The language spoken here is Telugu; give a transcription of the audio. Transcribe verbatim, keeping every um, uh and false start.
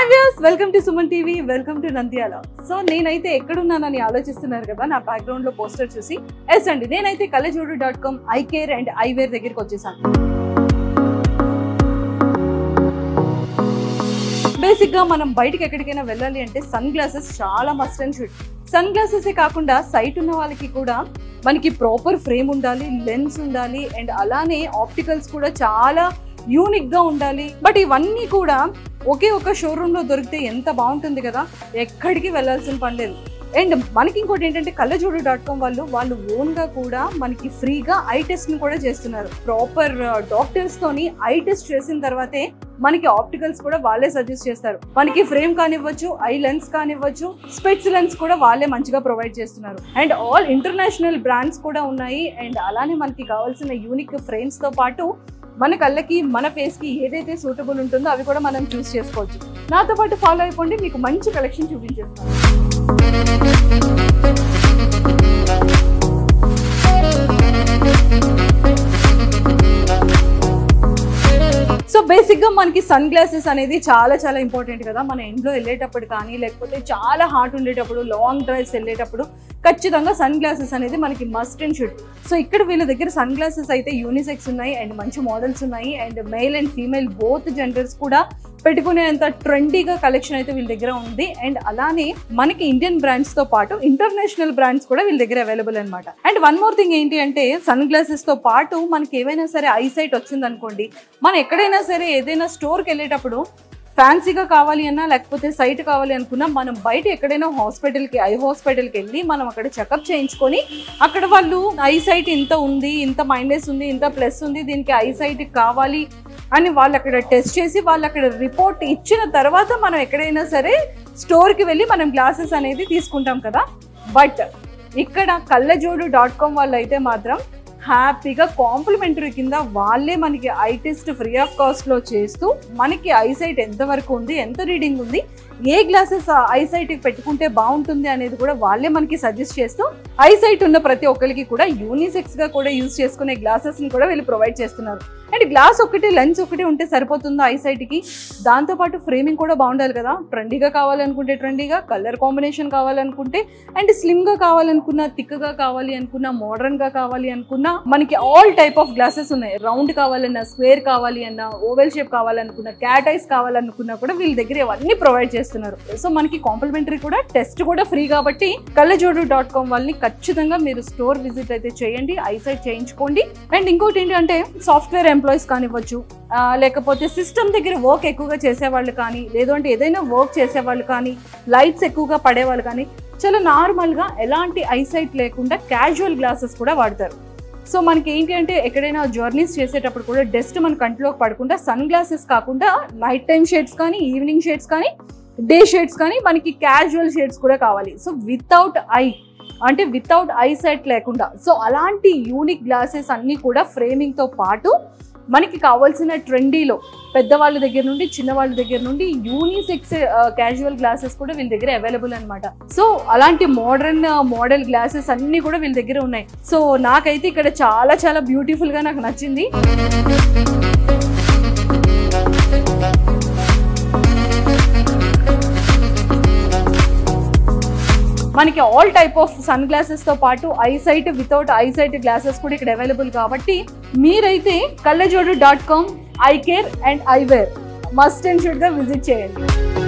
Hi viewers, welcome to Suman TV, welcome to Nandyal. So నేనైతే ఎక్కడున్నానని ఆలోచిస్తున్నారు కదా నా బ్యాక్గ్రౌండ్ లో పోస్టర్ చూసి. ఎస్ అండి, నేనైతే Kallajodu dot com eye care and eyewear దగ్గరికి వచ్చేసాను. బేసిక్ గా మనం బయటకి ఎక్కడికైనా వెళ్ళాలి అంటే సన్ గ్లాసెస్ చాలా మస్ట్ అండ్ షుడ్. సన్ గ్లాసెసే కాకుండా సైట్ ఉన్న వాళ్ళకి కూడా మనకి ప్రాపర్ ఫ్రేమ్ ఉండాలి, లెన్స్ ఉండాలి, అండ్ అలానే ఆప్టికల్స్ కూడా చాలా యూనిక్ గా ఉండాలి. బట్ ఇవన్నీ కూడా ఒకే ఒక షోరూమ్ లో దొరికితే ఎంత బాగుంటుంది కదా, ఎక్కడికి వెళ్ళాల్సిన పని లేదు. అండ్ మనకి ఇంకోటి ఏంటంటే కళ్ళజోడు డాట్ కామ్ వాళ్ళు వాళ్ళు ఓన్ గా కూడా మనకి ఫ్రీగా ఐ టెస్ట్ ని కూడా చేస్తున్నారు. ప్రాపర్ డాక్టర్స్ తోని ఐ టెస్ట్ చేసిన తర్వాతే మనకి ఆప్టికల్స్ కూడా వాళ్ళే సజెస్ట్ చేస్తారు. మనకి ఫ్రేమ్ కానివ్వచ్చు, ఐ లెన్స్ కానివ్వచ్చు, స్పెట్స్ లెన్స్ కూడా వాళ్ళే మంచిగా ప్రొవైడ్ చేస్తున్నారు. అండ్ ఆల్ ఇంటర్నేషనల్ బ్రాండ్స్ కూడా ఉన్నాయి. అండ్ అలానే మనకి కావాల్సిన యూనిక్ ఫ్రేమ్స్ తో పాటు మన కళ్ళకి, మన ఫేస్ కి ఏదైతే సూటబుల్ ఉంటుందో అవి కూడా మనం చూస్ చేసుకోవచ్చు. నాతో పాటు ఫాలో అయిపోండి, మీకు మంచి కలెక్షన్ చూపించేస్తాను. సో బేసిక్ గా మనకి సన్ గ్లాసెస్ అనేది చాలా చాలా ఇంపార్టెంట్ కదా. మన ఇంట్లో వెళ్ళేటప్పుడు కానీ, లేకపోతే చాలా హాట్ ఉండేటప్పుడు, లాంగ్ డ్రైవ్స్ వెళ్ళేటప్పుడు ఖచ్చితంగా సన్ గ్లాసెస్ అనేది మనకి మస్ట్ అండ్ షుడ్. సో ఇక్కడ వీళ్ళ దగ్గర సన్ గ్లాసెస్ అయితే యూనిసెక్స్ ఉన్నాయి, అండ్ మంచి మోడల్స్ ఉన్నాయి, and male and female both genders కూడా పెట్టుకునేంత ట్రెండీగా కలెక్షన్ అయితే వీళ్ళ దగ్గర ఉంది. అండ్ అలానే మనకి ఇండియన్ బ్రాండ్స్ తో పాటు ఇంటర్నేషనల్ బ్రాండ్స్ కూడా వీళ్ళ దగ్గర అవైలబుల్ అనమాట. అండ్ వన్ మోర్ థింగ్ ఏంటి అంటే సన్ గ్లాసెస్ తో పాటు మనకి ఏవైనా సరే ఐ సైట్ వచ్చింది అనుకోండి, మనం ఎక్కడైనా సరే ఏదైనా స్టోర్కి వెళ్ళేటప్పుడు ఫ్యాన్సీగా కావాలి అన్నా, లేకపోతే సైట్ కావాలి అనుకున్నా, మనం బయట ఎక్కడైనా హాస్పిటల్కి, ఐ హాస్పిటల్కి వెళ్ళి మనం అక్కడ చెకప్ చేయించుకొని అక్కడ వాళ్ళు ఐ సైట్ ఇంత ఉంది, ఇంత మైనస్ ఉంది, ఇంత ప్లస్ ఉంది, దీనికి ఐ సైట్ కావాలి అని వాళ్ళు అక్కడ టెస్ట్ చేసి వాళ్ళు అక్కడ రిపోర్ట్ ఇచ్చిన తర్వాత మనం ఎక్కడైనా సరే స్టోర్కి వెళ్ళి మనం గ్లాసెస్ అనేది తీసుకుంటాం కదా. బట్ ఇక్కడ కళ్ళజోడు డాట్ కామ్ వాళ్ళు అయితే మాత్రం హ్యాపీగా కాంప్లిమెంటరీ కింద వాళ్ళే మనకి ఐ టెస్ట్ ఫ్రీ ఆఫ్ కాస్ట్లో చేస్తూ మనకి ఐసైట్ ఎంతవరకు ఉంది, ఎంత రీడింగ్ ఉంది, ఏ గ్లాసెస్ ఐసైట్కి పెట్టుకుంటే బాగుంటుంది అనేది కూడా వాళ్ళే మనకి సజెస్ట్ చేస్తూ ఐసైట్ ఉన్న ప్రతి ఒక్కరికి కూడా యూనిసెక్స్గా కూడా యూజ్ చేసుకునే గ్లాసెస్ని కూడా వీళ్ళు ప్రొవైడ్ చేస్తున్నారు. అండ్ గ్లాస్ ఒకటి, లెన్స్ ఒకటి ఉంటే సరిపోతుందా ఐసైట్కి? దాంతోపాటు ఫ్రేమింగ్ కూడా బాగుండాలి కదా. ట్రెండీగా కావాలనుకుంటే ట్రెండీగా, కలర్ కాంబినేషన్ కావాలనుకుంటే, అండ్ స్లిమ్గా కావాలనుకున్నా, థిక్గా కావాలి అనుకున్నా, మోడర్న్గా కావాలి అనుకున్నా, మనకి ఆల్ టైప్ ఆఫ్ గ్లాసెస్ ఉన్నాయి. రౌండ్ కావాలన్నా, స్క్వేర్ కావాలి అన్నా, ఓవెల్ షేప్ కావాలనుకున్నా, క్యాట్ ఐస్ కావాలనుకున్నా కూడా వీళ్ళ దగ్గర ఇవన్నీ ప్రొవైడ్ చేస్తున్నారు. సో మనకి కాంప్లిమెంటరీ కూడా, టెస్ట్ కూడా ఫ్రీ కాబట్టి కళ్ళజోడు డాట్ కామ్ వాళ్ళని ఖచ్చితంగా మీరు స్టోర్ విజిట్ అయితే చేయండి, ఐసైట్ చేయించుకోండి. అండ్ ఇంకోటి ఏంటంటే సాఫ్ట్వేర్ ఎంప్లాయీస్ కానివ్వచ్చు, లేకపోతే సిస్టమ్ దగ్గర వర్క్ ఎక్కువగా చేసేవాళ్ళు కానీ, లేదు అంటే ఏదైనా వర్క్ చేసేవాళ్ళు కానీ, లైట్స్ ఎక్కువగా పడేవాళ్ళు కానీ, చాలా నార్మల్గా ఎలాంటి ఐసైట్ లేకుండా క్యాజువల్ గ్లాసెస్ కూడా వాడతారు. సో మనకి ఏంటి అంటే ఎక్కడైనా జర్నీస్ చేసేటప్పుడు కూడా డస్ట్ మన కంట్లోకి పడకుండా సన్ గ్లాసెస్ కాకుండా నైట్ టైం షేడ్స్ కానీ, ఈవినింగ్ షేడ్స్ కానీ, డే షేడ్స్ కానీ, మనకి క్యాజువల్ షేడ్స్ కూడా కావాలి. సో వితౌట్ ఐ అంటే వితౌట్ ఐ సైట్ లేకుండా, సో అలాంటి యూనిక్ గ్లాసెస్ అన్నీ కూడా ఫ్రేమింగ్తో పాటు మనకి కావాల్సిన ట్రెండీలో పెద్దవాళ్ళ దగ్గర నుండి చిన్నవాళ్ళ దగ్గర నుండి యూనిసెక్స్ క్యాజువల్ గ్లాసెస్ కూడా వీళ్ళ దగ్గర అవైలబుల్ అనమాట. సో అలాంటి మోడర్న్ మోడల్ గ్లాసెస్ అన్నీ కూడా వీళ్ళ దగ్గర ఉన్నాయి. సో నాకైతే ఇక్కడ చాలా చాలా బ్యూటిఫుల్గా నాకు నచ్చింది. మనకి all type of sunglasses తో పాటు ఐసైట్, వితౌట్ ఐసైట్ గ్లాసెస్ కూడా ఇక్కడ అవైలబుల్ కాబట్టి మీరైతే Kallajodu dot com eye care and eyewear must and should గా విజిట్ చేయండి.